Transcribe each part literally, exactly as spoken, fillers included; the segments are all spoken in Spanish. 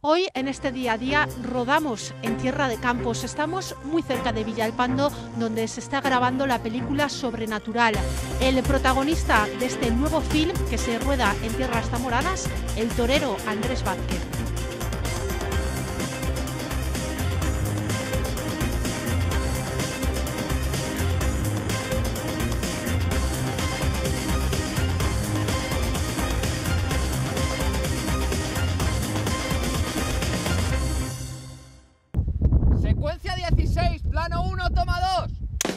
Hoy, en este día a día, rodamos en Tierra de Campos. Estamos muy cerca de Villalpando, donde se está grabando la película Sobrenatural. El protagonista de este nuevo film que se rueda en tierras zamoranas, el torero Andrés Vázquez. Secuencia dieciséis, plano uno, toma dos.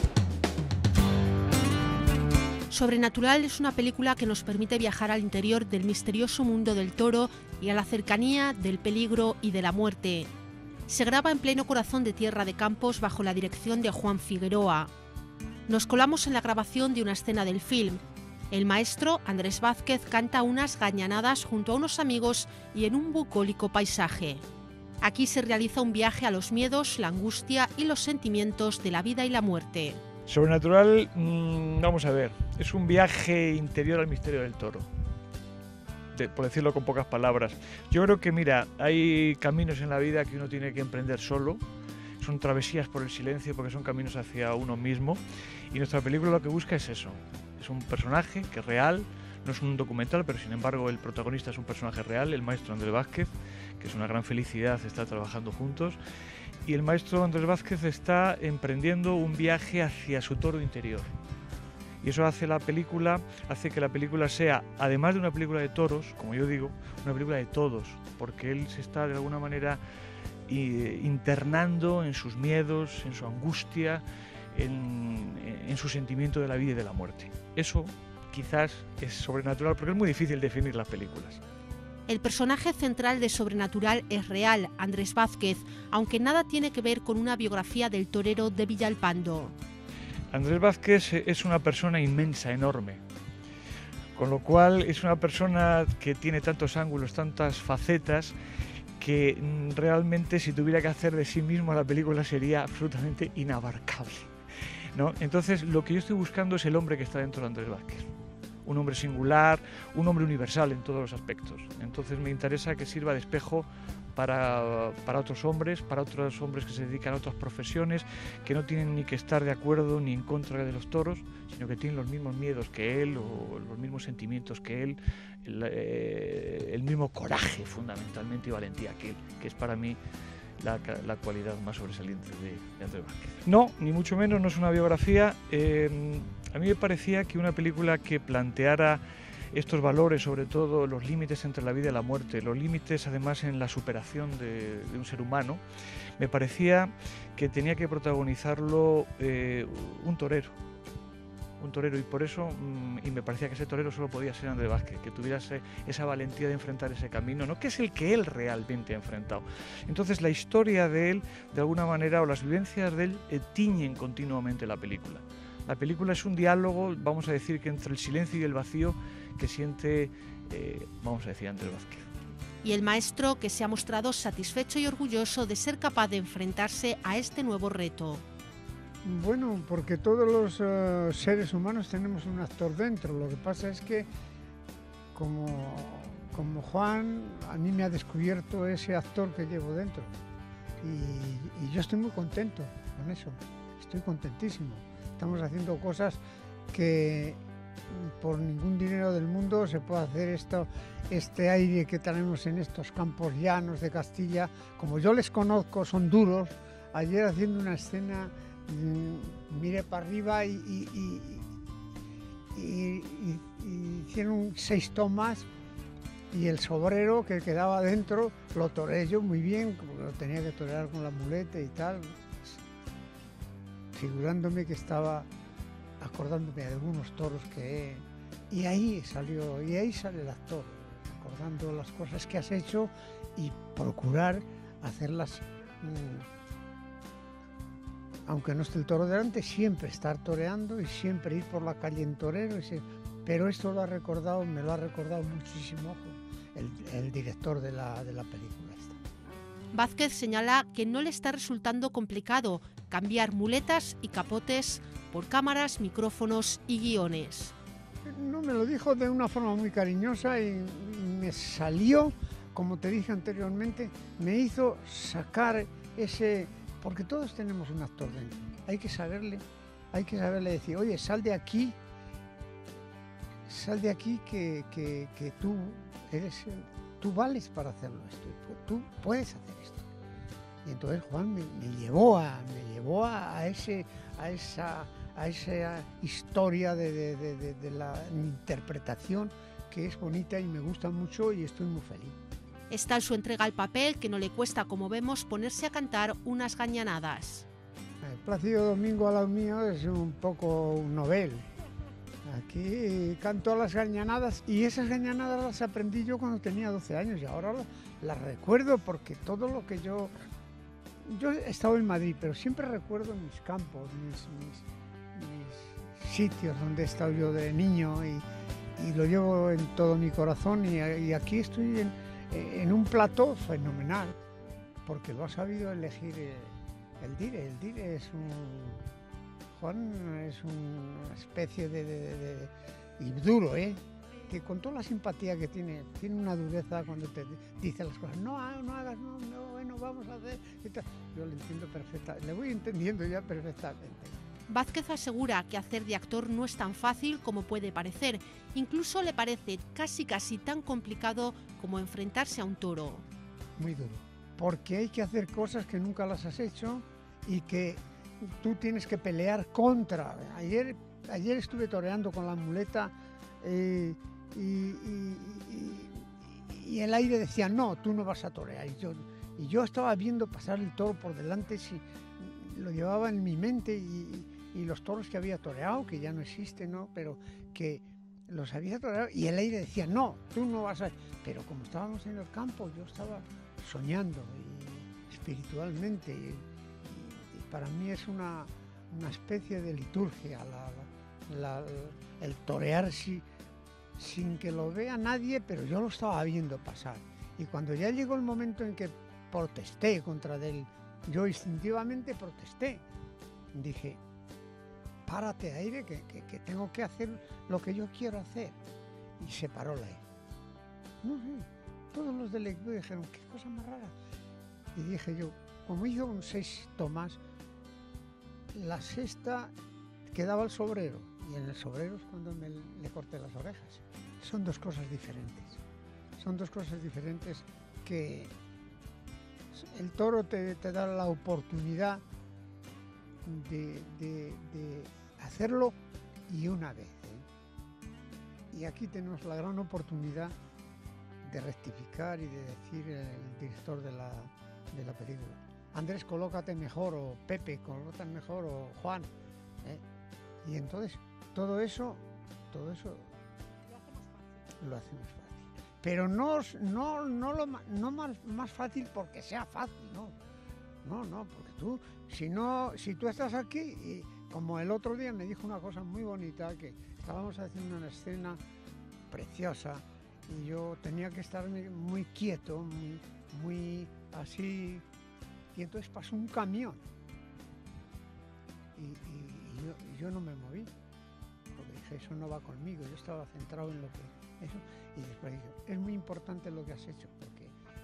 Sobrenatural es una película que nos permite viajar al interior del misterioso mundo del toro y a la cercanía del peligro y de la muerte. Se graba en pleno corazón de Tierra de Campos bajo la dirección de Juan Figueroa. Nos colamos en la grabación de una escena del film. El maestro Andrés Vázquez canta unas gañanadas junto a unos amigos y en un bucólico paisaje. Aquí se realiza un viaje a los miedos, la angustia y los sentimientos de la vida y la muerte. Sobrenatural, mmm, vamos a ver, es un viaje interior al misterio del toro, de, por decirlo con pocas palabras. Yo creo que, mira, hay caminos en la vida que uno tiene que emprender solo, son travesías por el silencio porque son caminos hacia uno mismo, y nuestra película lo que busca es eso, es un personaje que es real, no es un documental, pero sin embargo el protagonista es un personaje real, el maestro Andrés Vázquez, que es una gran felicidad estar trabajando juntos, y el maestro Andrés Vázquez está emprendiendo un viaje hacia su toro interior. Y eso hace la película, hace que la película sea, además de una película de toros, como yo digo, una película de todos, porque él se está de alguna manera internando en sus miedos, en su angustia, en, en su sentimiento de la vida y de la muerte. Eso quizás es sobrenatural, porque es muy difícil definir las películas. El personaje central de Sobrenatural es real, Andrés Vázquez, aunque nada tiene que ver con una biografía del torero de Villalpando. Andrés Vázquez es una persona inmensa, enorme, con lo cual es una persona que tiene tantos ángulos, tantas facetas, que realmente si tuviera que hacer de sí mismo la película sería absolutamente inabarcable, ¿no? Entonces lo que yo estoy buscando es el hombre que está dentro de Andrés Vázquez. Un hombre singular, un hombre universal en todos los aspectos. Entonces me interesa que sirva de espejo para, para otros hombres, para otros hombres que se dedican a otras profesiones, que no tienen ni que estar de acuerdo ni en contra de los toros, sino que tienen los mismos miedos que él, o los mismos sentimientos que él, el, eh, el mismo coraje fundamentalmente y valentía que él, que es para mí La, la cualidad más sobresaliente de, de Andrés Vázquez. No, ni mucho menos, no es una biografía. Eh, a mí me parecía que una película que planteara estos valores, sobre todo los límites entre la vida y la muerte, los límites además en la superación de, de un ser humano, me parecía que tenía que protagonizarlo eh, un torero. un torero y por eso, y me parecía que ese torero solo podía ser Andrés Vázquez, que tuviera ese, esa valentía de enfrentar ese camino, ¿no? Que es el que él realmente ha enfrentado. Entonces la historia de él, de alguna manera, o las vivencias de él, eh, tiñen continuamente la película. La película es un diálogo, vamos a decir, que entre el silencio y el vacío que siente, eh, vamos a decir, Andrés Vázquez. Y el maestro que se ha mostrado satisfecho y orgulloso de ser capaz de enfrentarse a este nuevo reto. Bueno, porque todos los uh, seres humanos tenemos un actor dentro. Lo que pasa es que, como, como Juan, a mí me ha descubierto ese actor que llevo dentro. Y, y yo estoy muy contento con eso. Estoy contentísimo. Estamos haciendo cosas que por ningún dinero del mundo se puede hacer esto, este aire que tenemos en estos campos llanos de Castilla. Como yo les conozco, son duros. Ayer haciendo una escena, miré para arriba y, y, y, y, y, y hicieron seis tomas y el sobrero que quedaba dentro lo toré yo muy bien, como lo tenía que torear con la muleta y tal, figurándome que estaba acordándome de algunos toros que he, y ahí salió, y ahí sale el actor, acordando las cosas que has hecho y procurar hacerlas. Mmm, aunque no esté el toro delante, siempre estar toreando y siempre ir por la calle en torero. Ese, pero esto lo ha recordado, me lo ha recordado muchísimo el, el director de la, de la película esta. Vázquez señala que no le está resultando complicado cambiar muletas y capotes por cámaras, micrófonos y guiones. No, me lo dijo de una forma muy cariñosa y me salió como te dije anteriormente, me hizo sacar ese... Porque todos tenemos un actor dentro. Hay que saberle, hay que saberle decir, oye, sal de aquí, sal de aquí que, que, que tú eres, tú vales para hacerlo esto, tú puedes hacer esto. Y entonces Juan me, me llevó a, me llevó a, a ese, a esa, a esa historia de, de, de, de, de la interpretación que es bonita y me gusta mucho y estoy muy feliz. Es tal su entrega al papel que no le cuesta, como vemos, ponerse a cantar unas gañanadas. El Plácido Domingo al lado mío es un poco un novel. Aquí canto las gañanadas y esas gañanadas las aprendí yo cuando tenía doce años y ahora las recuerdo porque todo lo que yo... Yo he estado en Madrid, pero siempre recuerdo mis campos, mis, mis, mis sitios donde he estado yo de niño y, y lo llevo en todo mi corazón y, y aquí estoy en, en un plató fenomenal porque lo ha sabido elegir el Dire. El Dire es un... Juan es una especie de... de, de, de y duro, ¿eh? Que con toda la simpatía que tiene, tiene una dureza cuando te dice las cosas, no, no hagas, no, no, bueno, vamos a hacer... Yo lo entiendo perfectamente, le voy entendiendo ya perfectamente. Vázquez asegura que hacer de actor no es tan fácil como puede parecer. Incluso le parece casi casi tan complicado como enfrentarse a un toro. Muy duro, porque hay que hacer cosas que nunca las has hecho y que tú tienes que pelear contra. Ayer, ayer estuve toreando con la muleta eh, y, y, y, y el aire decía, no, tú no vas a torear. Y yo, y yo estaba viendo pasar el toro por delante, si, lo llevaba en mi mente y, y los toros que había toreado, que ya no existen, ¿no? Pero que los había toreado y el aire decía, no, tú no vas a... Pero como estábamos en el campo, yo estaba soñando y espiritualmente y, y, y para mí es una, una especie de liturgia la, la, la, el torear si, sin que lo vea nadie, pero yo lo estaba viendo pasar. Y cuando ya llegó el momento en que protesté contra él, yo instintivamente protesté. Dije, párate, aire, que, que, que tengo que hacer lo que yo quiero hacer. Y se paró la aire. No sé, todos los del equipo dijeron, qué cosa más rara. Y dije yo, como hizo un seis tomas, la sexta quedaba el sobrero. Y en el sobrero es cuando me, le corté las orejas. Son dos cosas diferentes. Son dos cosas diferentes que el toro te, te da la oportunidad de, de, de hacerlo y una vez. ¿eh? Y aquí tenemos la gran oportunidad de rectificar y de decir el director de la, de la película, Andrés, colócate mejor, o Pepe, colócate mejor, o Juan. ¿eh? Y entonces todo eso, todo eso lo hacemos fácil. Pero no, no, no, lo, no más, más fácil porque sea fácil, no. No, no, porque tú, si no, si tú estás aquí, y como el otro día me dijo una cosa muy bonita, que estábamos haciendo una escena preciosa y yo tenía que estar muy quieto, muy, muy así, y entonces pasó un camión y, y, y yo, y yo no me moví, porque dije, eso no va conmigo, yo estaba centrado en lo que, eso, y después dije, es muy importante lo que has hecho, porque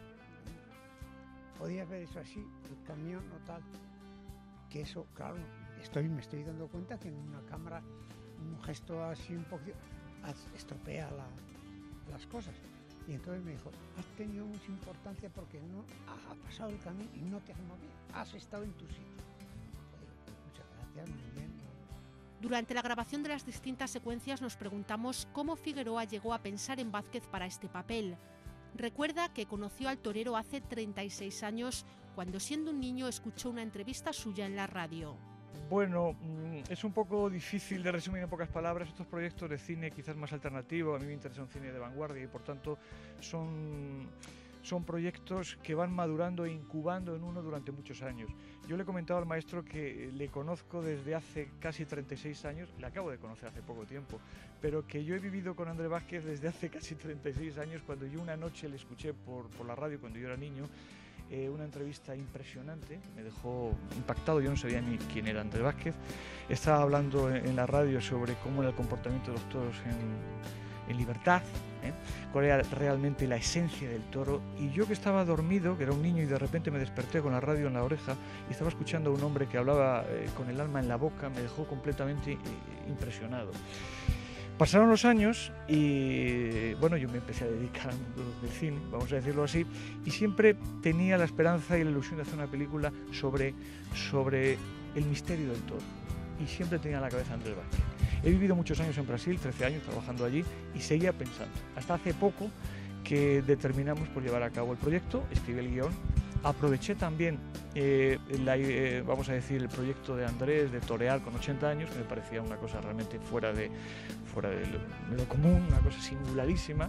podía haber hecho así, el camión o tal, que eso, claro, estoy, me estoy dando cuenta que en una cámara un gesto así un poquito estropea la, las cosas. Y entonces me dijo, has tenido mucha importancia porque no ha pasado el camino y no te has movido, has estado en tu sitio. Digo, muchas gracias, muy bien. Durante la grabación de las distintas secuencias nos preguntamos cómo Figueroa llegó a pensar en Vázquez para este papel. Recuerda que conoció al torero hace treinta y seis años, cuando siendo un niño escuchó una entrevista suya en la radio. Bueno, es un poco difícil de resumir en pocas palabras. Estos proyectos de cine quizás más alternativo, a mí me interesa un cine de vanguardia y por tanto son, son proyectos que van madurando e incubando en uno durante muchos años. Yo le he comentado al maestro que le conozco desde hace casi treinta y seis años, le acabo de conocer hace poco tiempo, pero que yo he vivido con Andrés Vázquez desde hace casi treinta y seis años, cuando yo una noche le escuché por, por la radio cuando yo era niño. Eh, una entrevista impresionante, me dejó impactado, yo no sabía ni quién era Andrés Vázquez. Estaba hablando en, en la radio sobre cómo era el comportamiento de los toros en, en libertad, ¿eh? cuál era realmente la esencia del toro. Y yo que estaba dormido, que era un niño, y de repente me desperté con la radio en la oreja y estaba escuchando a un hombre que hablaba eh, con el alma en la boca, me dejó completamente eh, impresionado. Pasaron los años y bueno, yo me empecé a dedicar al mundo del cine, vamos a decirlo así, y siempre tenía la esperanza y la ilusión de hacer una película sobre, sobre el misterio del toro. Y siempre tenía en la cabeza a Andrés Vázquez. He vivido muchos años en Brasil, trece años trabajando allí, y seguía pensando. Hasta hace poco que determinamos por llevar a cabo el proyecto, escribí el guión, aproveché también, eh, la, eh, vamos a decir, el proyecto de Andrés de torear con ochenta años, que me parecía una cosa realmente fuera de, fuera de lo, de lo común, una cosa singularísima.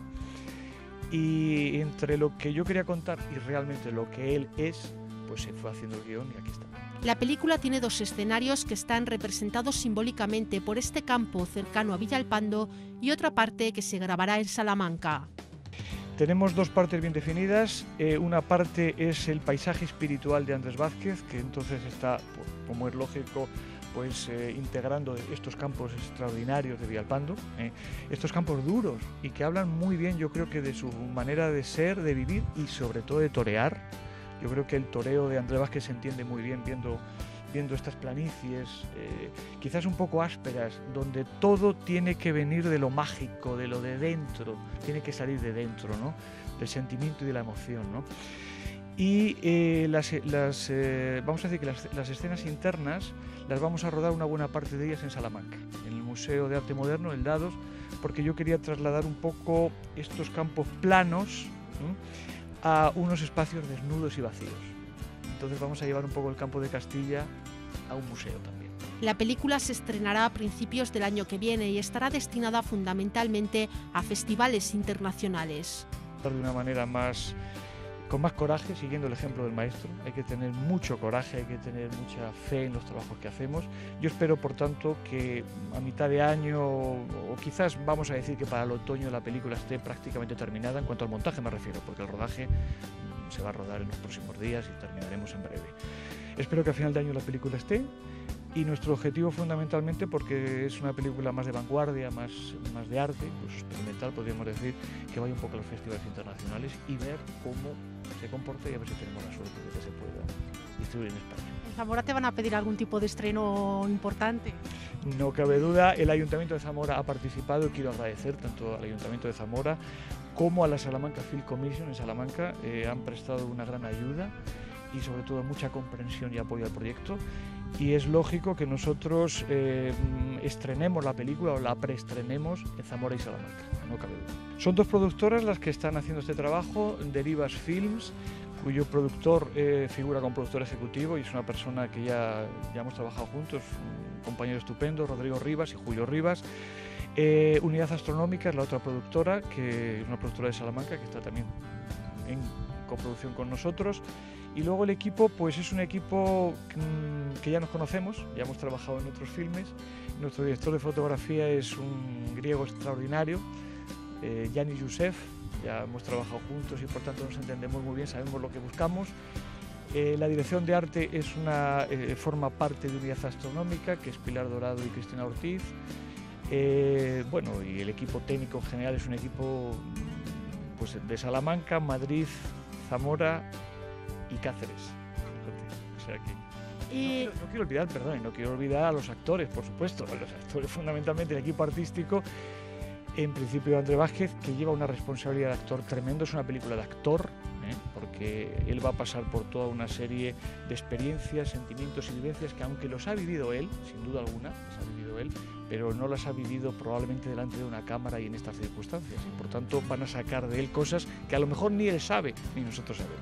Y entre lo que yo quería contar y realmente lo que él es, pues se fue haciendo el guión y aquí está. La película tiene dos escenarios que están representados simbólicamente por este campo cercano a Villalpando y otra parte que se grabará en Salamanca. Tenemos dos partes bien definidas. Eh, una parte es el paisaje espiritual de Andrés Vázquez, que entonces está, pues, como es lógico, pues eh, integrando estos campos extraordinarios de Villalpando, eh, estos campos duros y que hablan muy bien, yo creo que de su manera de ser, de vivir y sobre todo de torear. Yo creo que el toreo de Andrés Vázquez se entiende muy bien viendo, viendo estas planicies, eh, quizás un poco ásperas, donde todo tiene que venir de lo mágico, de lo de dentro, tiene que salir de dentro, ¿no? Del sentimiento y de la emoción, ¿no? Y eh, las, las, eh, vamos a decir que las, las escenas internas las vamos a rodar una buena parte de ellas en Salamanca, en el Museo de Arte Moderno, el Dados, porque yo quería trasladar un poco estos campos planos, ¿no?, a unos espacios desnudos y vacíos. Entonces vamos a llevar un poco el campo de Castilla a un museo también. La película se estrenará a principios del año que viene y estará destinada fundamentalmente a festivales internacionales. De una manera más, con más coraje, siguiendo el ejemplo del maestro. Hay que tener mucho coraje, hay que tener mucha fe en los trabajos que hacemos. Yo espero, por tanto, que a mitad de año, o quizás vamos a decir que para el otoño, la película esté prácticamente terminada, en cuanto al montaje me refiero, porque el rodaje se va a rodar en los próximos días y terminaremos en breve. Espero que a final de año la película esté, y nuestro objetivo fundamentalmente, porque es una película más de vanguardia, más, más de arte, pues experimental, podríamos decir, que vaya un poco a los festivales internacionales y ver cómo se comporta y a ver si tenemos la suerte de que se pueda distribuir en España. ¿En Zamora te van a pedir algún tipo de estreno importante? No cabe duda, el Ayuntamiento de Zamora ha participado y quiero agradecer tanto al Ayuntamiento de Zamora como a la Salamanca Film Commission en Salamanca, eh, han prestado una gran ayuda y sobre todo mucha comprensión y apoyo al proyecto. Y es lógico que nosotros eh, estrenemos la película o la preestrenemos en Zamora y Salamanca, no cabe duda. Son dos productoras las que están haciendo este trabajo, Derivas Films, cuyo productor eh, figura como productor ejecutivo y es una persona que ya, ya hemos trabajado juntos, un compañero estupendo, Rodrigo Rivas y Julio Rivas. Eh, Unidad Astronómica es la otra productora, que es una productora de Salamanca que está también en coproducción con nosotros. Y luego el equipo, pues es un equipo que ya nos conocemos, ya hemos trabajado en otros filmes. Nuestro director de fotografía es un griego extraordinario, eh, Yannis Youssef, ya hemos trabajado juntos y por tanto nos entendemos muy bien, sabemos lo que buscamos. Eh, la dirección de arte es una, eh, forma parte de Unidad Astronómica, que es Pilar Dorado y Cristina Ortiz. Eh, bueno, y el equipo técnico en general es un equipo pues, de Salamanca, Madrid, Zamora y Cáceres. O sea que Y... no, quiero, no quiero olvidar, perdón, y no quiero olvidar a los actores, por supuesto, a los actores fundamentalmente, el equipo artístico, en principio Andrés Vázquez, que lleva una responsabilidad de actor tremendo, es una película de actor, ¿eh? Porque él va a pasar por toda una serie de experiencias, sentimientos y vivencias que aunque los ha vivido él, sin duda alguna, los ha vivido él, pero no las ha vivido probablemente delante de una cámara y en estas circunstancias, y por tanto van a sacar de él cosas que a lo mejor ni él sabe, ni nosotros sabemos.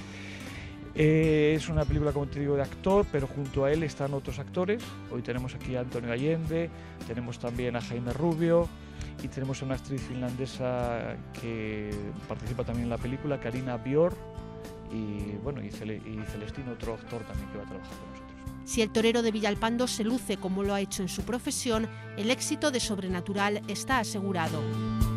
Eh, es una película, como te digo, de actor, pero junto a él están otros actores. Hoy tenemos aquí a Antonio Allende, tenemos también a Jaime Rubio y tenemos a una actriz finlandesa que participa también en la película, Karina Björk, y, bueno, y, Cele, y Celestino, otro actor también que va a trabajar con nosotros. Si el torero de Villalpando se luce como lo ha hecho en su profesión, el éxito de Sobrenatural está asegurado.